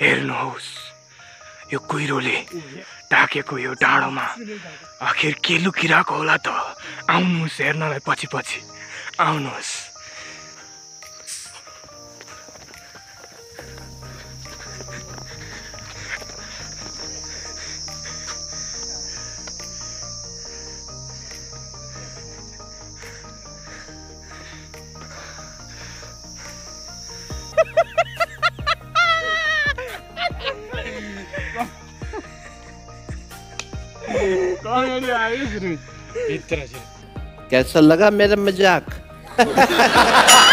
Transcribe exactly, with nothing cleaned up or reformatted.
हेर्नुहोस्, यो कुहिरोले ढाकेको यो डाँडोमा आखिर के लुकिरहेको होला त? आउनुहोस् हेर्नलाई पछि पछि, आउनुहोस्। कैसा लगा मेरा मजाक?